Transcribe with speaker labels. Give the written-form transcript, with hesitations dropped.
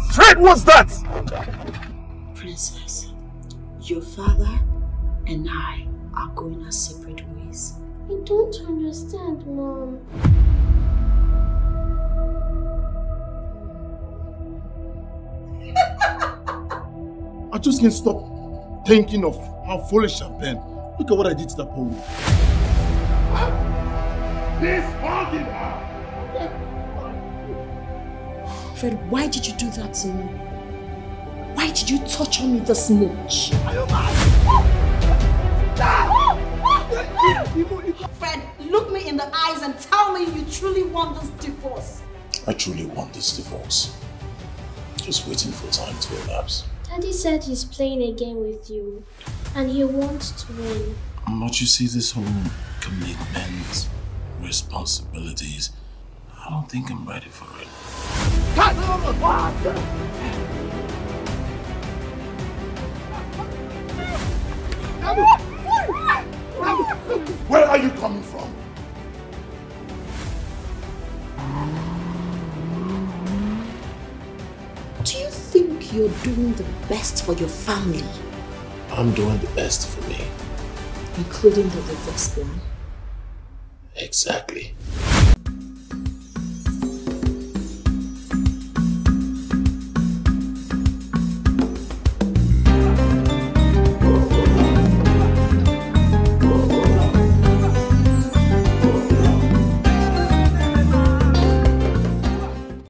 Speaker 1: Fred, what's that?
Speaker 2: Princess, your father and I are going our separate ways.
Speaker 3: I don't understand, Mom.
Speaker 1: I just can't stop thinking of how foolish I've been. Look at what I did to that poor woman. This fucking her!
Speaker 2: Fred, why did you do that to me? Why did you touch on me this much?
Speaker 1: Are you mad?
Speaker 2: Fred, look me in the eyes and tell me you truly want this divorce.
Speaker 4: I truly want this divorce. Just waiting for time to elapse.
Speaker 3: Daddy said he's playing a game with you, and he wants to win.
Speaker 4: But you see, this whole commitment, responsibilities, I don't think I'm ready for it.
Speaker 1: Where are you coming from?
Speaker 2: Do you think you're doing the best for your family?
Speaker 4: I'm doing the best for me.
Speaker 2: Including the divorce plan?
Speaker 4: Exactly.